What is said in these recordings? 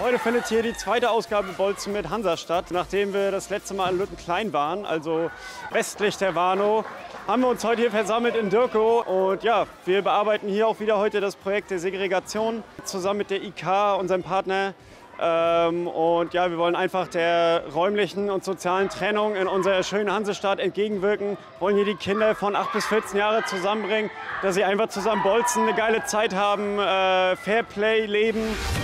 Heute findet hier die zweite Ausgabe Bolzen mit Hansa statt. Nachdem wir das letzte Mal in Lüttenklein waren, also westlich der Warnow, haben wir uns heute hier versammelt in Dirkow. Und ja, wir bearbeiten hier auch wieder heute das Projekt der Segregation zusammen mit der IK, unserem Partner. Und ja, wir wollen einfach der räumlichen und sozialen Trennung in unserer schönen Hansestadt entgegenwirken. Wollen hier die Kinder von 8 bis 14 Jahre zusammenbringen, dass sie einfach zusammen bolzen, eine geile Zeit haben, Fairplay leben.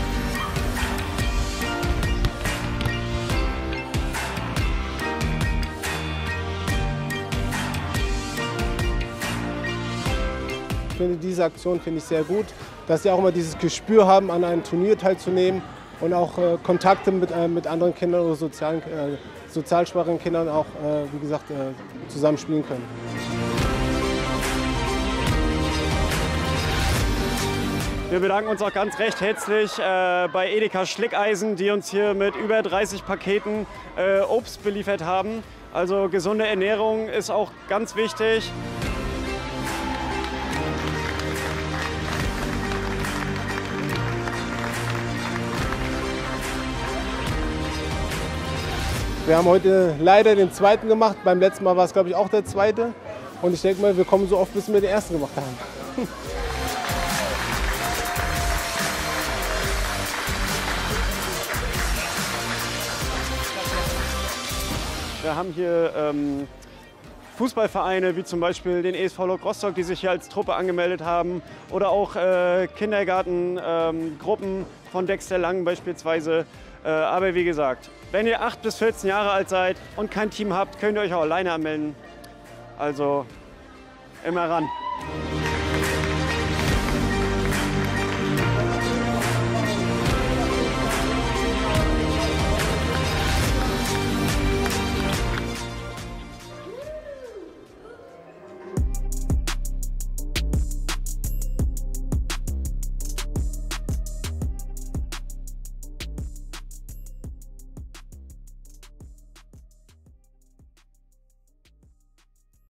Ich finde diese Aktion sehr gut, dass sie auch immer dieses Gespür haben, an einem Turnier teilzunehmen und auch Kontakte mit anderen Kindern oder sozial schwachen Kindern auch, wie gesagt, zusammen spielen können. Wir bedanken uns auch ganz recht herzlich bei Edeka Schlickeisen, die uns hier mit über 30 Paketen Obst beliefert haben. Also gesunde Ernährung ist auch ganz wichtig. Wir haben heute leider den zweiten gemacht. Beim letzten Mal war es, glaube ich, auch der zweite. Und ich denke mal, wir kommen so oft, bis wir den ersten gemacht haben. Wir haben hier Fußballvereine wie zum Beispiel den ESV Lok Rostock, die sich hier als Truppe angemeldet haben. Oder auch Kindergartengruppen von Dexter Langen beispielsweise. Aber wie gesagt, wenn ihr 8 bis 14 Jahre alt seid und kein Team habt, könnt ihr euch auch alleine anmelden. Also immer ran.